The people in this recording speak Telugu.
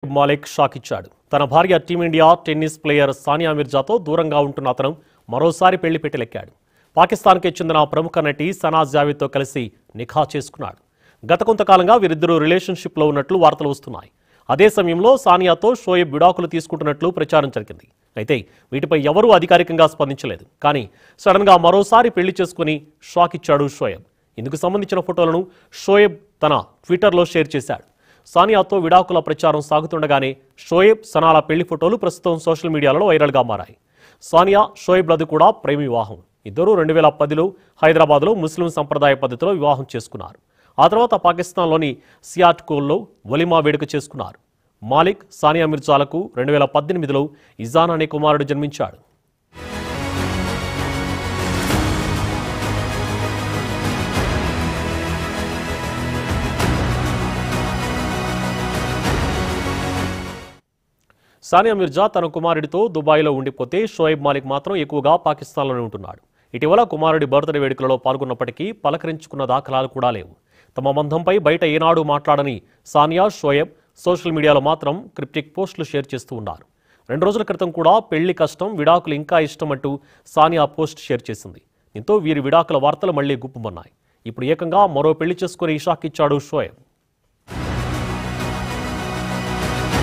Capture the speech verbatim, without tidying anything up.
షోయబ్ మాలిక్ షాక్ ఇచ్చాడు. తన భార్య టీమిండియా టెన్నిస్ ప్లేయర్ సానియా మిర్జాతో దూరంగా ఉంటున్న అతను మరోసారి పెళ్లి పెట్టెలెక్కాడు. పాకిస్తాన్కి చెందిన ప్రముఖ నటి సనా జావేద్తో కలిసి నిఖా చేసుకున్నాడు. గత కొంతకాలంగా వీరిద్దరూ రిలేషన్షిప్లో ఉన్నట్లు వార్తలు వస్తున్నాయి. అదే సమయంలో సానియాతో షోయబ్ విడాకులు తీసుకుంటున్నట్లు ప్రచారం జరిగింది. అయితే వీటిపై ఎవరూ అధికారికంగా స్పందించలేదు. కానీ సడన్గా మరోసారి పెళ్లి చేసుకుని షాక్ ఇచ్చాడు షోయబ్. ఇందుకు సంబంధించిన ఫోటోలను షోయబ్ తన ట్విట్టర్లో షేర్ చేశాడు. సానియాతో విడాకుల ప్రచారం సాగుతుండగానే షోయబ్ సనాల పెళ్లి ఫోటోలు ప్రస్తుతం సోషల్ మీడియాలో వైరల్గా మారాయి. సానియా షోయబ్లది కూడా ప్రేమ వివాహం. ఇద్దరూ రెండు వేల పదిలో హైదరాబాద్లో ముస్లిం సంప్రదాయ పద్ధతిలో వివాహం చేసుకున్నారు. ఆ తర్వాత పాకిస్తాన్లోని సియాట్కోల్లో వలిమా వేడుక చేసుకున్నారు. మాలిక్ సానియా మిర్జాలకు రెండు వేల పద్దెనిమిదిలో ఇజాన్ అనే కుమారుడు జన్మించాడు. సానియా మిర్జా తన కుమారుడితో దుబాయ్లో ఉండిపోతే షోయబ్ మాలిక్ మాత్రం ఎక్కువగా పాకిస్తాన్లోనే ఉంటున్నాడు. ఇటీవల కుమారుడి బర్త్డే వేడుకలలో పాల్గొన్నప్పటికీ పలకరించుకున్న దాఖలాలు కూడా లేవు. తమ బంధంపై బయట ఏనాడు మాట్లాడని సానియా షోయబ్ సోషల్ మీడియాలో మాత్రం క్రిప్టిక్ పోస్టులు షేర్ చేస్తూ ఉన్నారు. రెండు రోజుల క్రితం కూడా పెళ్లి కష్టం, విడాకులు ఇంకా ఇష్టం అంటూ సానియా పోస్ట్ షేర్ చేసింది. దీంతో వీరి విడాకుల వార్తలు మళ్లీ గుప్పుమన్నాయి. ఇప్పుడు ఏకంగా మరో పెళ్లి చేసుకుని షాక్ ఇచ్చాడు షోయబ్.